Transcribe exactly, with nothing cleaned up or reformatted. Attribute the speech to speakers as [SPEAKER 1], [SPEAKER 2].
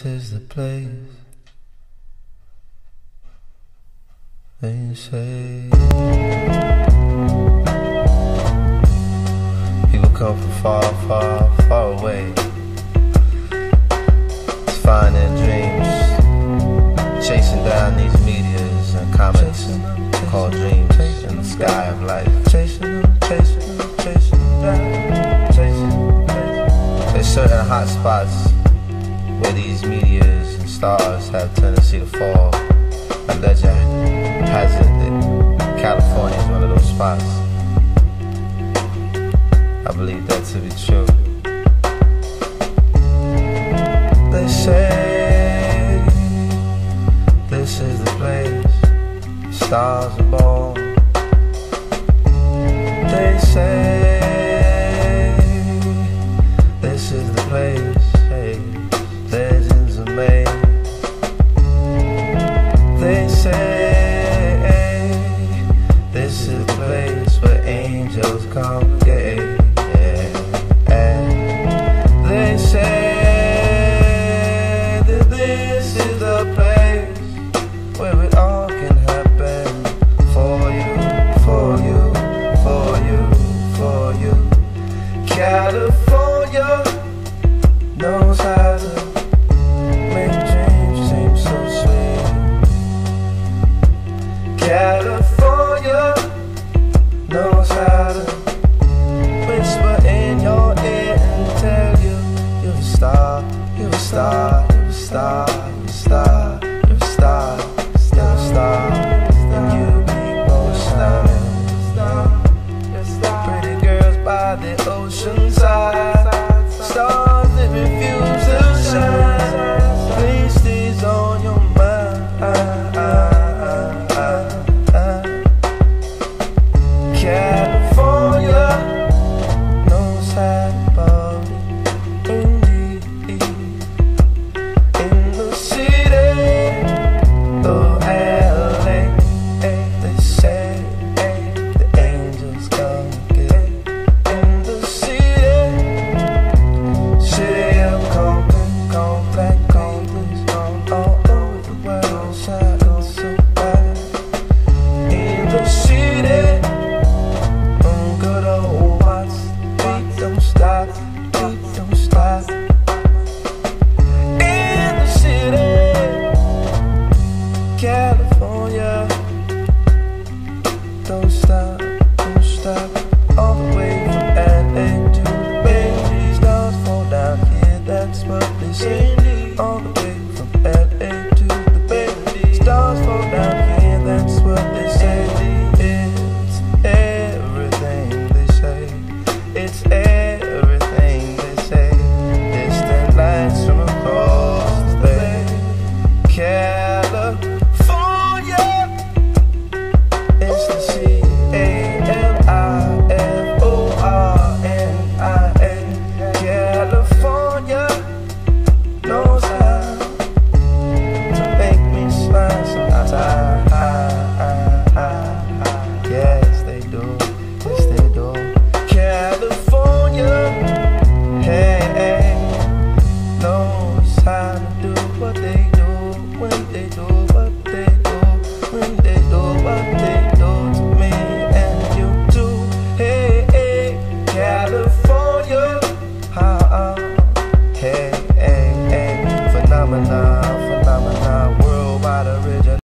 [SPEAKER 1] This is the place. They say people come from far, far, far away to find their dreams, chasing down these meteors and comets called dreams in the sky of life. Chasing them, chasing them, chasing down, chasing, chasing. There's certain hot spots where these meteors and stars have tendency to fall. A legend has it that California is one of those spots. I believe that to be true. They say this is the place stars are born. They say this is the place, hey, legends are made. They say this is the place where angels congregate. Yeah. They say that this is the place where it all can happen for you, for you, for you, for you. California knows how to make dreams seem so sweet. California knows how to whisper in your ear and tell you you're a star, you're a star, you're a star, you're a star, you're a star, you're a star, and you be most stunning. Pretty girls by the ocean side, stars that refuse to shine. Place these on your mind. California knows how to party indeed. In the city of L A, they say the angels come get. In the city, city of Compton, Compton, Compton, all over the world, shining so bright. In the city, good old Watts, beat don't stop, beat don't stop. In the city, California, don't stop, don't stop. All the way from L A to the Bay, stars fall down here, that's what they say. All the way from L A to the Bay, stars fall down here, that's what they say. It's everything they say. It's everything they say. Distant lights from across the bay. California, it's the C A L I F O R N I A. California knows how to make me smile sometimes. Yes, they do. Yes, they do. California, hey, hey, knows how to do what they do when they do what they do when they do what they do to me and you too. Hey, hey, California, ah, ah, hey, hey, hey, phenomenon.